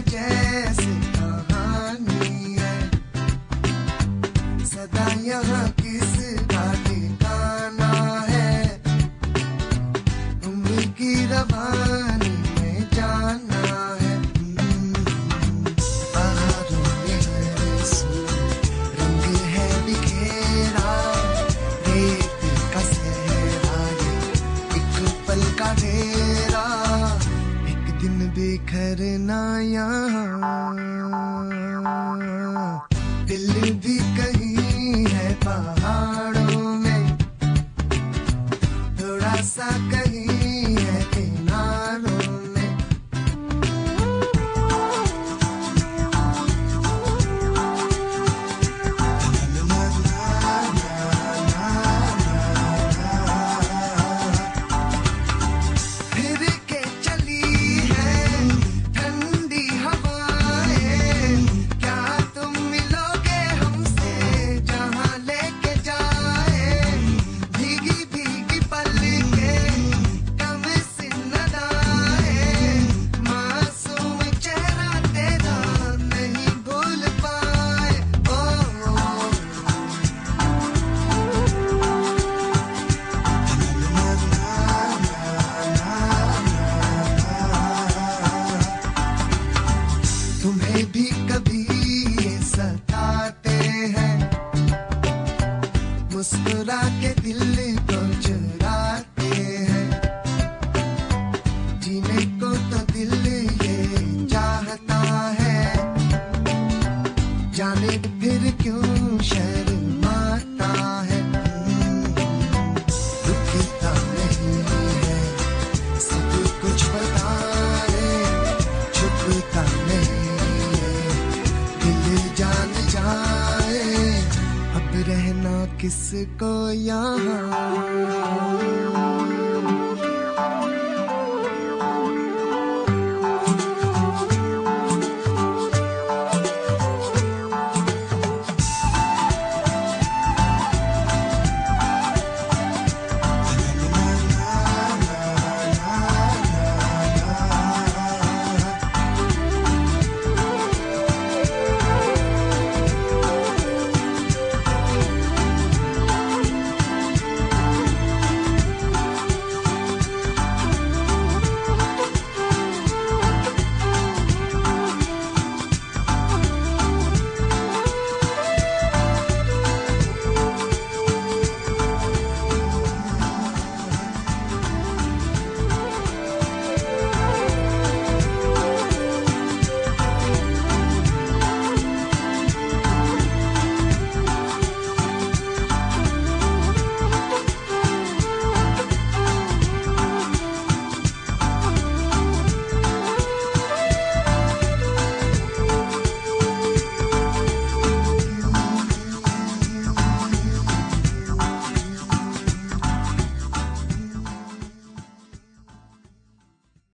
जैसे कहानी है, सदा यहाँ किसका ठिकाना है, उम्र की रवानी में जाना है। बहारों में हर सू रंग है बिखेरा, रेत का सहरा ये एक पल का ढेरा, एक दिन बिखरना यहाँ। दिल भी कहीं है पहाड़ों में, थोड़ा सा कहीं है किनारों में। फिर के चली है ठंडी हवाएं, क्या तुम मिलोगे हमसे जहाँ लेके जाए। भीगी भीगी पलकें कम सिन अदाएं, मासूम चेहरा तेरा नहीं भूल पाए। तुम्हें भी कभी ये सताते हैं, मुस्कुरा के दिल को चुराते हैं। जीने को तो दिल ये चाहता है, जाने फिर क्यों शर्माता है। दुखता नहीं है सब कुछ बताए, छुपता नहीं है दिल जान जाए। अब रहना किसको यहाँ।